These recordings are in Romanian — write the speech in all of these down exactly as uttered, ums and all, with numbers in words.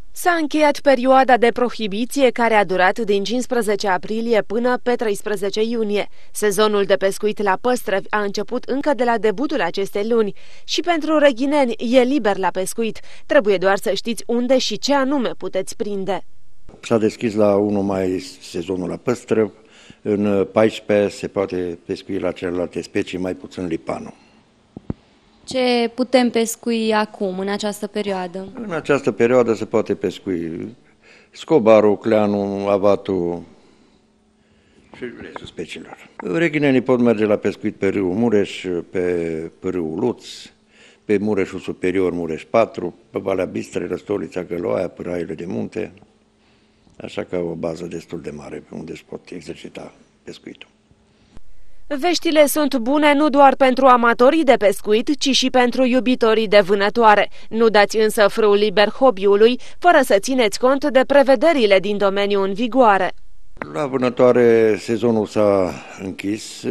S-a încheiat perioada de prohibiție care a durat din cincisprezece aprilie până pe treisprezece iunie. Sezonul de pescuit la păstrăvi a început încă de la debutul acestei luni și pentru reghineni e liber la pescuit. Trebuie doar să știți unde și ce anume puteți prinde. S-a deschis la unu mai sezonul la păstrăvi, în paisprezece se poate pescui la celelalte specii, mai puțin lipanul. Ce putem pescui acum, în această perioadă? În această perioadă se poate pescui scobarul, cleanul, avatul și restul speciilor. Reghinenii pot merge la pescuit pe râul Mureș, pe râul Luț, pe Mureșul Superior, Mureș patru, pe Valea Bistrei, Răstolița, Găloaia, Pâraiele de Munte, așa că o bază destul de mare pe unde se pot exercita pescuitul. Veștile sunt bune nu doar pentru amatorii de pescuit, ci și pentru iubitorii de vânătoare. Nu dați însă frâu liber hobby-ului, fără să țineți cont de prevederile din domeniu în vigoare. La vânătoare sezonul s-a închis,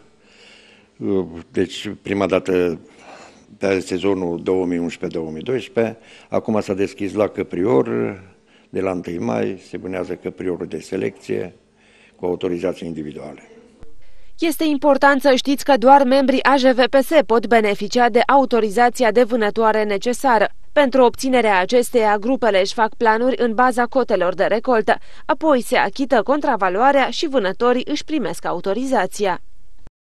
deci prima dată pe sezonul două mii unsprezece două mii doisprezece, acum s-a deschis la căprior, de la întâi mai se vânează căpriorul de selecție cu autorizații individuale. Este important să știți că doar membrii A J V P S pot beneficia de autorizația de vânătoare necesară. Pentru obținerea acesteia, grupele își fac planuri în baza cotelor de recoltă, apoi se achită contravaloarea și vânătorii își primesc autorizația.